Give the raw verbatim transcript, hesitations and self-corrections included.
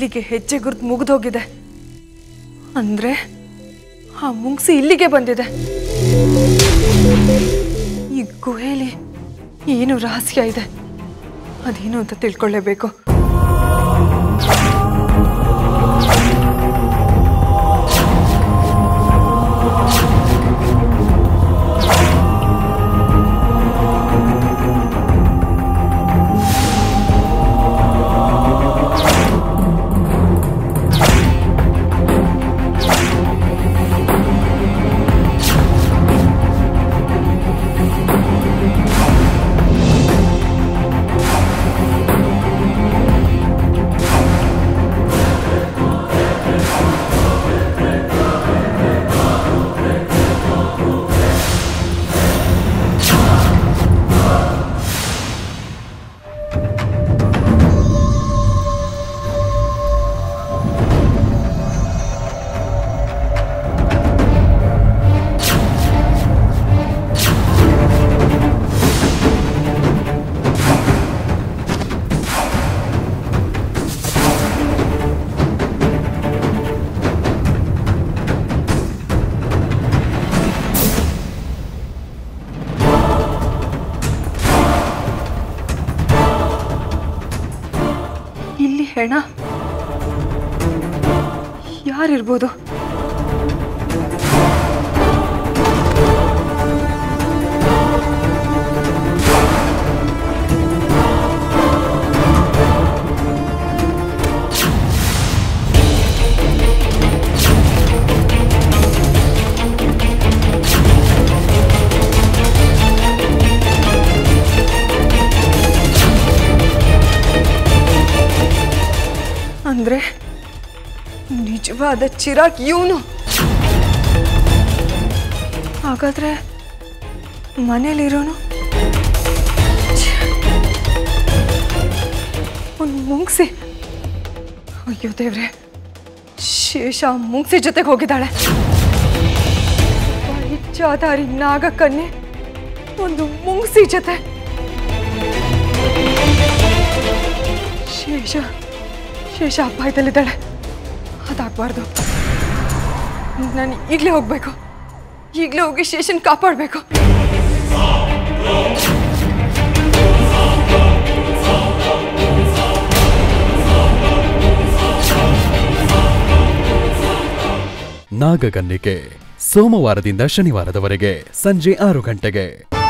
ಅಲ್ಲಿಗೆ ಹೆಜ್ಜೆ ಗುರುತು ಮುಗಿದೋಗಿದೆ. ಅಂದ್ರೆ ಆ ಮುಂಗ್ಸಿ ಇಲ್ಲಿಗೆ ಬಂದಿದೆ. ಈ ಗುಹೆಲಿ ಏನು ರಹಸ್ಯ ಇದೆ, ಅದೇನು ಅಂತ ತಿಳ್ಕೊಳ್ಳೇಬೇಕು. ಹೆಣ ಯಾರಿರ್ಬೋದು? ಅಂದ್ರೆ ನಿಜವಾದ ಚಿರಾಗ್ ಇವನು. ಹಾಗಾದ್ರೆ ಮನೇಲಿರೋನು ಒಂದು ಮುಂಗ್ಸಿ. ಅಯ್ಯೋ ದೇವ್ರೆ, ಶೇಷ ಮುಂಗ್ಸಿ ಜೊತೆಗೆ ಹೋಗಿದ್ದಾಳೆ. ಇಚ್ಛಾಧಾರಿ ನಾಗಕನ್ಯೆ ಒಂದು ಮುಂಗ್ಸಿ ಜೊತೆ. ಶೇಷ ಶೇಷ ಅಪಾಯದಲ್ಲಿದ್ದಾಳೆ. ಅದಾಗಬಾರ್ದು. ನಾನು ಈಗಲೇ ಹೋಗ್ಬೇಕು. ಈಗಲೇ ಹೋಗಿ ಶೇಷನ್ ಕಾಪಾಡಬೇಕು. ನಾಗಕನ್ನಿಕೆ ಸೋಮವಾರದಿಂದ ಶನಿವಾರದವರೆಗೆ ಸಂಜೆ ಆರು ಗಂಟೆಗೆ.